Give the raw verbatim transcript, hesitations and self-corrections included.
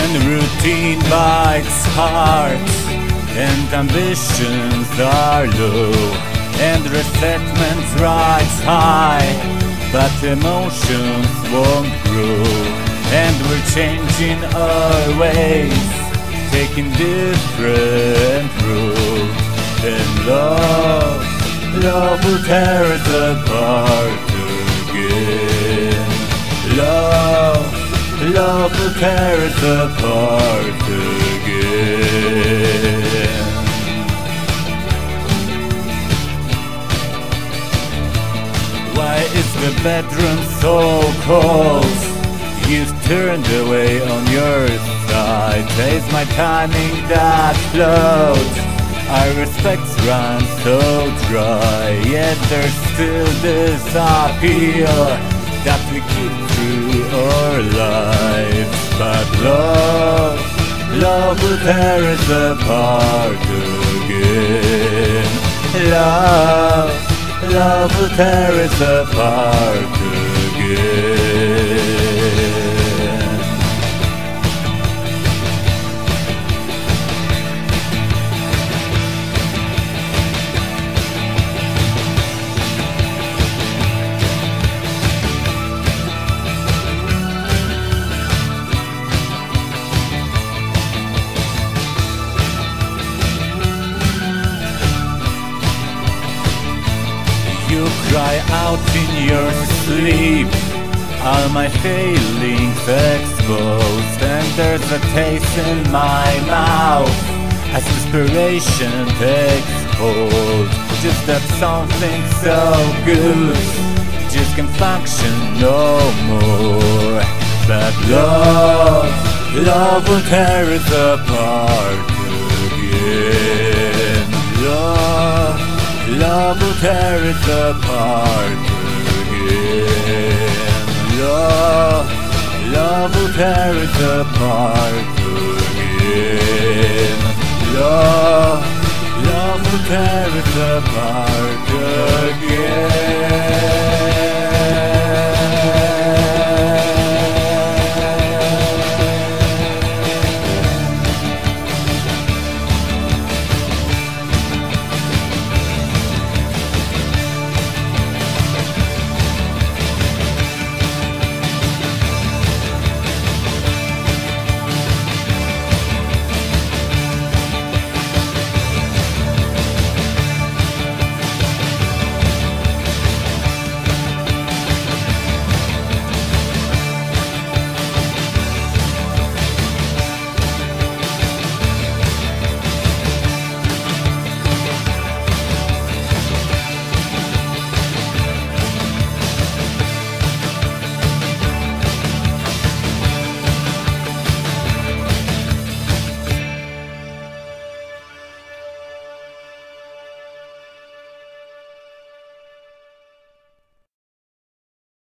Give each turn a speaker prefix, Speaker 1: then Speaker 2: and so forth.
Speaker 1: When routine bites hard and ambitions are low and resentment rides high, but emotions won't grow, and we're changing our ways, taking different roads. And love, love will tear us apart again. Love, love will tear us apart again. Why is the bedroom so cold? You've turned away on your side. Taste my timing that floats. Our respects run so dry, yet there's still this appeal that we keep through our lives. But love, love will tear us apart again. Love, love will tear us apart again. You cry out in your sleep, all my failings exposed, and there's a taste in my mouth as desperation takes hold. Just that something so good just can function no more. But love, love will tear us apart again. Love, love will tear us apart again. Love, love will tear us apart again. Love, love will tear us apart again.